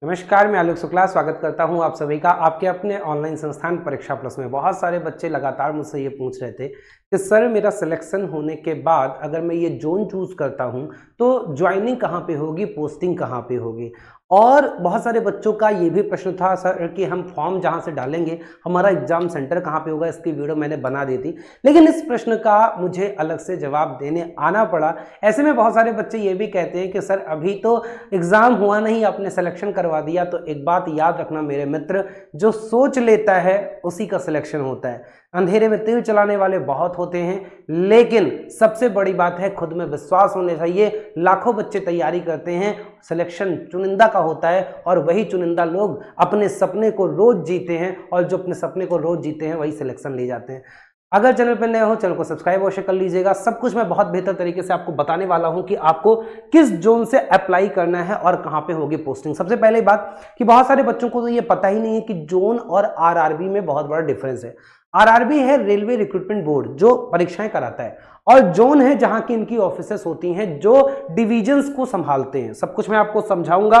नमस्कार, मैं आलोक शुक्ला स्वागत करता हूं आप सभी का आपके अपने ऑनलाइन संस्थान परीक्षा प्लस में। बहुत सारे बच्चे लगातार मुझसे ये पूछ रहे थे कि सर मेरा सिलेक्शन होने के बाद अगर मैं ये जोन चूज करता हूं तो ज्वाइनिंग कहाँ पे होगी, पोस्टिंग कहाँ पे होगी। और बहुत सारे बच्चों का ये भी प्रश्न था सर कि हम फॉर्म जहाँ से डालेंगे हमारा एग्जाम सेंटर कहाँ पे होगा। इसकी वीडियो मैंने बना दी थी, लेकिन इस प्रश्न का मुझे अलग से जवाब देने आना पड़ा। ऐसे में बहुत सारे बच्चे ये भी कहते हैं कि सर अभी तो एग्जाम हुआ नहीं, आपने सिलेक्शन करवा दिया। तो एक बात याद रखना मेरे मित्र, जो सोच लेता है उसी का सिलेक्शन होता है। अंधेरे में तीर चलाने वाले बहुत होते हैं, लेकिन सबसे बड़ी बात है खुद में विश्वास होना चाहिए। लाखों बच्चे तैयारी करते हैं, सिलेक्शन चुनिंदा का होता है और वही चुनिंदा लोग अपने सपने को रोज जीते हैं, और जो अपने सपने को रोज जीते हैं वही सिलेक्शन ले जाते हैं। अगर चैनल पर नए हो चैनल को सब्सक्राइब अवश्य कर लीजिएगा। सब कुछ मैं बहुत बेहतर तरीके से आपको बताने वाला हूं कि आपको किस जोन से अप्लाई करना है और कहां पे होगी पोस्टिंग। सबसे पहले बात कि बहुत सारे बच्चों को तो ये पता ही नहीं है कि जोन और आरआरबी में बहुत बड़ा डिफरेंस है। आरआरबी है रेलवे रिक्रूटमेंट बोर्ड जो परीक्षाएं कराता है, और जोन है जहां की इनकी ऑफिसेस होती हैं जो डिविजन्स को संभालते हैं। सब कुछ मैं आपको समझाऊंगा।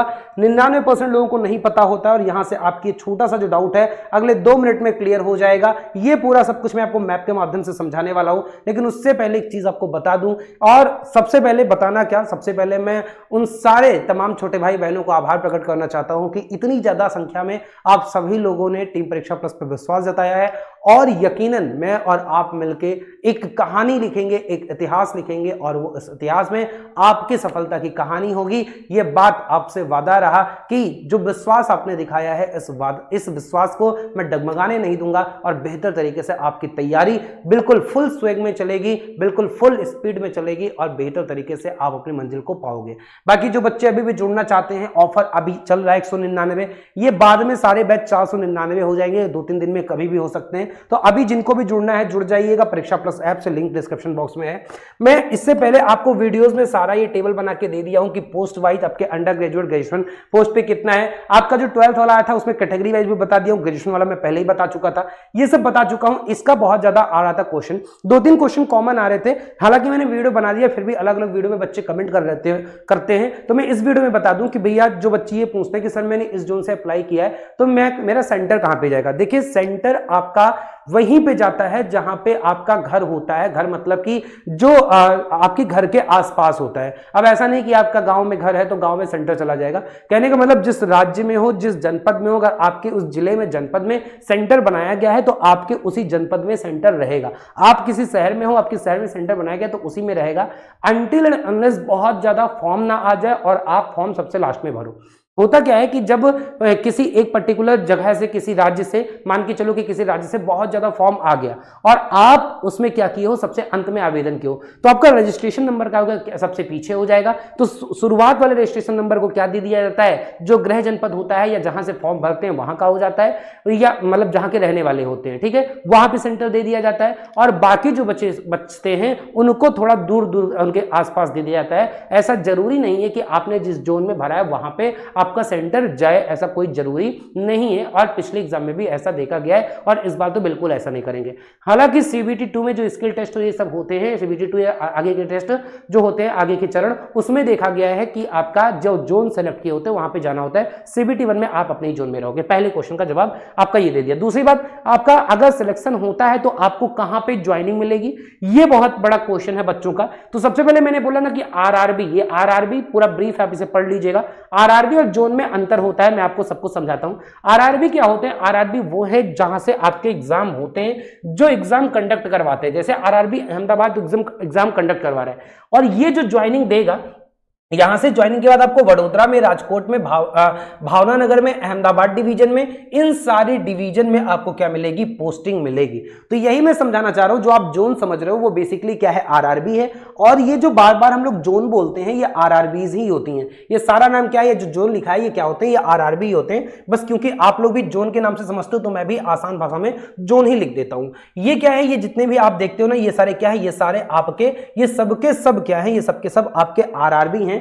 99% लोगों को नहीं पता होता है, और यहां से आपकी छोटा सा जो डाउट है अगले 2 मिनट में क्लियर हो जाएगा। ये पूरा सब कुछ मैं आपको मैप के माध्यम से समझाने वाला हूं, लेकिन उससे पहले एक चीज आपको बता दूं। और सबसे पहले बताना क्या, सबसे पहले मैं उन सारे तमाम छोटे भाई बहनों को आभार प्रकट करना चाहता हूं कि इतनी ज्यादा संख्या में आप सभी लोगों ने टीम परीक्षा प्लस पर विश्वास जताया है, और यकीनन मैं और आप मिलके एक कहानी लिखेंगे, एक इतिहास लिखेंगे, और वो इस इतिहास में आपकी सफलता की कहानी होगी। ये बात आपसे वादा रहा कि जो विश्वास आपने दिखाया है इस विश्वास को मैं डगमगाने नहीं दूंगा, और बेहतर तरीके से आपकी तैयारी बिल्कुल फुल स्वेग में चलेगी, बिल्कुल फुल स्पीड में चलेगी, और बेहतर तरीके से आप अपनी मंजिल को पाओगे। बाकी जो बच्चे अभी भी जुड़ना चाहते हैं, ऑफर अभी चल रहा है 199। ये बाद में सारे बैच 499 हो जाएंगे, 2-3 दिन में कभी भी हो सकते हैं। तो अभी जिनको भी जुड़ना है जुड़ जाइएगा, परीक्षा प्लस ऐप से, लिंक डिस्क्रिप्शन बॉक्स में है। मैं इससे पहले आपको वीडियोस में सारा ये टेबल बना के दे दिया हूं कि पोस्ट वाइज आपके अंडर ग्रेजुएट ग्रेजुएशन पोस्ट पे कितना है। आपका जो 12th वाला आया था उसमें कैटेगरी वाइज भी बता दिया हूं, ग्रेजुएशन वाला मैं पहले ही बता चुका था, ये सब बता चुका हूं। इसका बहुत ज्यादा आ रहा था क्वेश्चन, 2-3 क्वेश्चन कॉमन आ रहे थे, हालांकि मैंने वीडियो बना दिया, फिर भी अलग अलग वीडियो में बच्चे कमेंट करते हैं। तो मैं इस वीडियो में बता दूं कि भैया जो बच्चे ये पूछते हैं कि सर मैंने इस जोन से अप्लाई किया है तो मेरा सेंटर कहां पे जाएगा। देखिए सेंटर आपका वहीं पे जाता है जहां पे आपका घर होता है। घर मतलब कि जो आपके घर के आसपास होता है। अब ऐसा नहीं कि आपका गांव में घर है तो गांव में सेंटर चला जाएगा। कहने का मतलब जिस राज्य में हो, जिस जनपद में हो, अगर आपके उस जिले में जनपद में सेंटर बनाया गया है तो आपके उसी जनपद में सेंटर रहेगा। आप किसी शहर में हो, आपके शहर में सेंटर बनाया गया तो उसी में रहेगा, अनटिल एंड अनलेस बहुत ज्यादा फॉर्म ना आ जाए और आप फॉर्म सबसे लास्ट में भरो। होता क्या है कि जब किसी एक पर्टिकुलर जगह से, किसी राज्य से, मान के चलो कि किसी राज्य से बहुत ज्यादा फॉर्म आ गया और आप उसमें क्या किए हो, सबसे अंत में आवेदन किए हो, तो आपका रजिस्ट्रेशन नंबर क्या होगा, सबसे पीछे हो जाएगा। तो शुरुआत वाले रजिस्ट्रेशन नंबर को क्या दे दिया जाता है, जो गृह जनपद होता है या जहां से फॉर्म भरते हैं वहां का हो जाता है, या मतलब जहां के रहने वाले होते हैं, ठीक है, वहां पे सेंटर दे दिया जाता है। और बाकी जो बचते हैं उनको थोड़ा दूर दूर उनके आसपास दे दिया जाता है। ऐसा जरूरी नहीं है कि आपने जिस जोन में भरा है वहां पे आपका सेंटर जाए, ऐसा कोई जरूरी नहीं है, और पिछले एग्जाम में भी ऐसा देखा गया है, और इस बार तो बिल्कुल ऐसा नहीं करेंगे। हालांकि सीबीटी 2 में जो स्किल टेस्ट ये सब होते हैं, सीबीटी 2 या आगे के टेस्ट जो होते हैं, आगे के चरण, उसमें देखा गया है कि आपका जो जोन सेलेक्ट किए होते हैं वहां पे जाना होता है। सीबीटी 1 में आप अपने ही जोन में रहोगे। पहले क्वेश्चन का जवाब आपका ये दे दिया। दूसरी बात, आपका अगर सिलेक्शन होता है तो आपको कहां पे ज्वाइनिंग मिलेगी, ये बहुत बड़ा क्वेश्चन है बच्चों का। तो सबसे पहले मैंने बोला ना कि आरआरबी, ये आरआरबी पूरा ब्रीफ आप इसे पढ़ लीजिएगा। आरआरबी और जोन में अंतर होता है, मैं आपको सब कुछ समझाता हूं। आरआरबी क्या होते हैं, आरआरबी वो है जहां से आपके एग्जाम होते हैं, जो एग्जाम कंडक्ट करवाते हैं। जैसे आरआरबी अहमदाबाद एग्जाम कंडक्ट करवा रहा है, और ये जो ज्वाइनिंग देगा, यहां से ज्वाइनिंग के बाद आपको वडोदरा में, राजकोट में, भावना नगर में, अहमदाबाद डिवीजन में, इन सारी डिवीजन में आपको क्या मिलेगी, पोस्टिंग मिलेगी। तो यही मैं समझाना चाह रहा हूं, जो आप जोन समझ रहे हो वो बेसिकली क्या है, आरआरबी है। और ये जो बार बार हम लोग जोन बोलते हैं ये आरआरबीज ही होती हैं। ये सारा नाम क्या है, ये जो जोन लिखा है ये क्या होते हैं, ये आरआरबी होते हैं। बस क्योंकि आप लोग भी जोन के नाम से समझते हो तो मैं भी आसान भाषा में जोन ही लिख देता हूं। ये क्या है, ये जितने भी आप देखते हो ना, ये सारे क्या है, ये सारे आपके, ये सबके सब क्या है, ये सबके सब आपके आरआरबी हैं।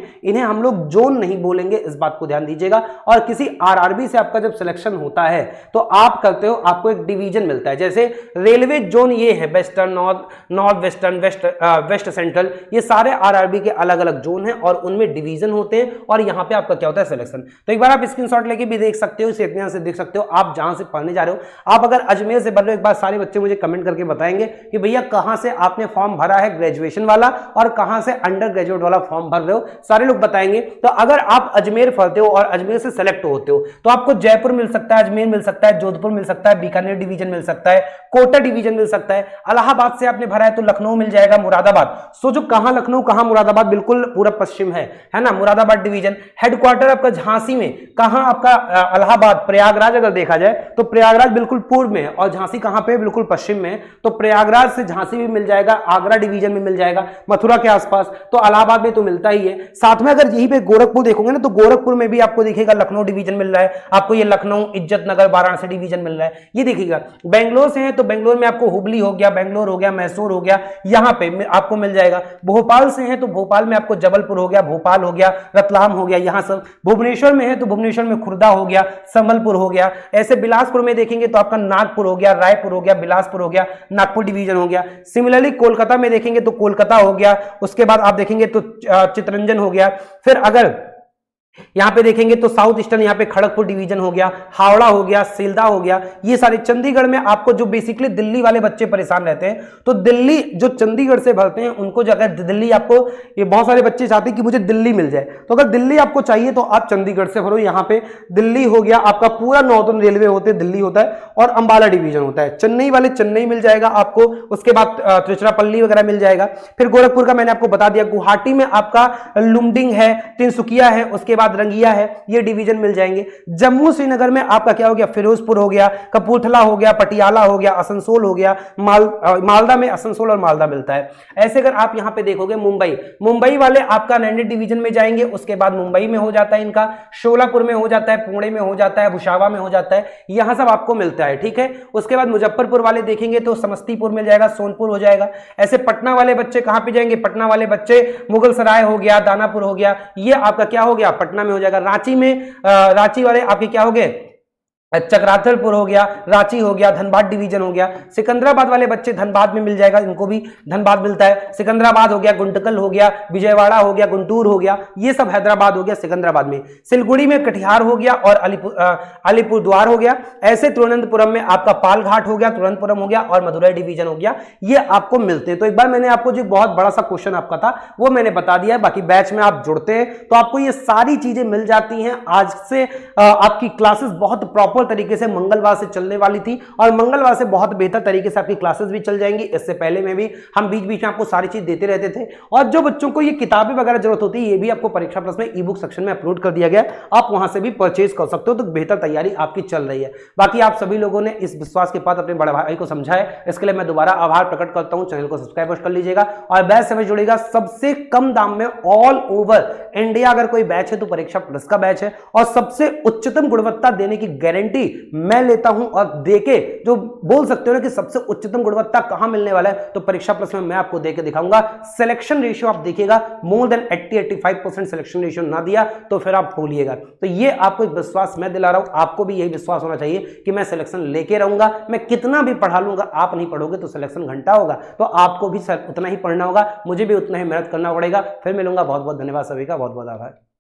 इन्हें हम लोग जोन नहीं बोलेंगे, इस बात को ध्यान दीजिएगा। और किसी आरआरबी से आपका जब सिलेक्शन होता है तो आप करते हो, आपको एक डिवीजन मिलता है। जैसे रेलवे जोन ये है, western, north western, west central, ये सारे आरआरबी के अलग अलग जोन हैं और उनमें डिवीजन होते हैं और यहाँ पे आपका क्या होता है, सिलेक्शन। तो एक बार आप स्क्रीनशॉट लेके भी देख सकते हो, इसे इत्मीनान से देख सकते हो। आप जहां से पढ़ने जा रहे हो, आप अगर अजमेर से बन रहे हो, एक बार सारे बच्चे मुझे कमेंट करके बताएंगे कि भैया कहां से आपने फॉर्म भरा है ग्रेजुएशन वाला और कहां से अंडर ग्रेजुएट वाला फॉर्म भर रहे हो, सारे लोग बताएंगे। तो अगर आप अजमेर पढ़ते हो और अजमेर से सेलेक्ट होते हो तो आपको जयपुर मिल सकता है, अजमेर मिल सकता है, जोधपुर मिल सकता है, बीकानेर डिवीजन मिल सकता है, कोटा डिवीजन मिल सकता है। इलाहाबाद से आपने भरा है तो लखनऊ मिल जाएगा, मुरादाबाद। सोचो कहां लखनऊ कहां मुरादाबाद, बिल्कुल पूरा पश्चिम है ना, मुरादाबाद डिवीजन। हेडक्वार्टर आपका झांसी में, कहां आपका इलाहाबाद, प्रयागराज अगर देखा जाए तो प्रयागराज बिल्कुल पूर्व में है और झांसी कहां पे, बिल्कुल पश्चिम में। तो प्रयागराज से झांसी भी मिल जाएगा, आगरा डिवीजन में मिल जाएगा, मथुरा के आसपास। तो इलाहाबाद में तो मिलता ही है। साथ में अगर यहीं पे गोरखपुर देखोगे ना तो गोरखपुर में भी आपको दिखेगा लखनऊ डिवीजन मिल रहा है, आपको ये लखनऊ, इज्जत नगर, वाराणसी डिवीजन मिल रहा है, ये देखिएगा। बेंगलोर से है तो बेंगलोर में आपको हुबली हो गया, बेंगलोर हो गया, मैसूर हो गया, यहां पे आपको मिल जाएगा। भोपाल से है तो भोपाल में आपको जबलपुर हो गया, भोपाल हो गया, रतलाम हो गया, यहां सब। भुवनेश्वर में है तो भुवनेश्वर में खुर्दा हो गया, संबलपुर हो गया। ऐसे बिलासपुर में देखेंगे तो आपका नागपुर हो गया, रायपुर हो गया, बिलासपुर हो गया, नागपुर डिवीजन हो गया। सिमिलरली कोलकाता में देखेंगे तो कोलकाता हो गया, उसके बाद आप देखेंगे तो चितरंजन हो गया। फिर अगर यहां पे देखेंगे तो साउथ ईस्टर्न, यहां पे खड़गपुर डिवीजन हो गया, हावड़ा हो गया, सिलदा हो गया, ये सारे। चंडीगढ़ में आपको जो बेसिकली दिल्ली वाले बच्चे परेशान रहते हैं तो दिल्ली जो चंडीगढ़ से भरते हैं उनको, जो अगर दिल्ली आपको, ये बहुत सारे बच्चे चाहते हैं कि मुझे दिल्ली मिल जाए, तो अगर दिल्ली आपको चाहिए तो आप चंडीगढ़ से भरो। यहां पे दिल्ली हो गया, आपका पूरा नॉर्दर्न रेलवे होते दिल्ली होता है और अंबाला डिवीजन होता है। चेन्नई वाले चेन्नई मिल जाएगा आपको, उसके बाद तिरुचिरापल्ली वगैरह मिल जाएगा। फिर गोरखपुर का मैंने आपको बता दिया। गुवाहाटी में आपका लुमडिंग है, तिनसुकिया है, उसके बाद रंगिया है, ये डिवीजन मिल जाएंगे। जम्मू श्रीनगर में आपका क्या हो गया, फिरोजपुर हो गया, कपूरथला हो गया, पटियाला हो गया, आसनसोल हो गया, मालदा में आसनसोल और मालदा मिलता है। ऐसे अगर आप यहां पे देखोगे मुंबई वाले आपका नैंडेड डिवीजन में जाएंगे, उसके बाद मुंबई में हो जाता है इनका, शोलापुर में हो जाता है, पुणे में हो जाता है, भुसावा में हो जाता है, यहां सब आपको मिलता है, ठीक है। उसके बाद मुजफ्फरपुर वाले देखेंगे तो समस्तीपुर मिल जाएगा, सोनपुर हो जाएगा। ऐसे पटना वाले बच्चे कहां पे जाएंगे, पटना वाले बच्चे मुगल सराय हो गया, दानापुर हो गया, ये आपका क्या हो गया, पटना में हो जाएगा। रांची में रांची वाले आपके क्या हो गए, चक्राथलपुर हो गया, रांची हो गया, धनबाद डिवीजन हो गया। सिकंदराबाद वाले बच्चे धनबाद में मिल जाएगा, इनको भी धनबाद मिलता है। सिकंदराबाद हो गया, गुंटकल हो गया, विजयवाड़ा हो गया, गुंटूर हो गया, ये सब हैदराबाद हो गया सिकंदराबाद में। सिलगुड़ी में कटिहार हो गया और अलीपुरद्वार हो गया। ऐसे तिरुवनंतपुरम में आपका पालघाट हो गया, तिरुवनंतपुरम हो गया और मदुरई डिवीजन हो गया, ये आपको मिलते हैं। तो एक बार मैंने आपको जो बहुत बड़ा सा क्वेश्चन आपका था वो मैंने बता दिया है। बाकी बैच में आप जुड़ते हैं तो आपको ये सारी चीजें मिल जाती हैं। आज से आपकी क्लासेस बहुत प्रॉपर तरीके से मंगलवार से चलने वाली थी और मंगलवार से बहुत बेहतर तरीके से आपकी क्लासेस भी चल जाएंगी। इससे पहले में भी हम बीच बीच में आपको सारी चीज देते रहते थे और जो बच्चों को ये किताबें वगैरह जरूरत होती है ये भी आपको परीक्षा प्लस में ई बुक सेक्शन में अपलोड कर दिया गया, आप वहां से भी परचेज कर सकते हो। तो बेहतर तैयारी आपकी चल रही है। बाकी आप सभी लोगों ने इस विश्वास के बाद अपने बड़े भाई को समझाया, इसके लिए मैं दोबारा आभार प्रकट करता हूं। चैनल को सब्सक्राइब कर लीजिएगा और बैच से जुड़ेगा। सबसे कम दाम में ऑल ओवर इंडिया अगर कोई बैच है तो परीक्षा प्लस का बैच है और सबसे उच्चतम गुणवत्ता देने की गारंटी मैं लेता हूं। और देके जो बोल सकते हो ना कि सबसे उच्चतम गुणवत्ता कहां मिलने वाला है, तो परीक्षा प्लस में मैं आपको देके दिखाऊंगा। सिलेक्शन रेशियो आप देखिएगा, मोर देन 80-85% सिलेक्शन रेशियो ना दिया तो फिर आप भूलिएगा। तो ये आपको एक विश्वास मैं दिला रहा हूं, आपको भी यही विश्वास होना चाहिए कि मैं सिलेक्शन लेके रहूंगा। मैं कितना भी पढ़ा लूंगा, आप नहीं पढ़ोगे तो सिलेक्शन घंटा होगा, तो आपको भी उतना ही पढ़ना होगा, मुझे भी उतना ही मेहनत करना पड़ेगा। फिर मिलूंगा। बहुत बहुत धन्यवाद सभी का, बहुत बहुत आभार।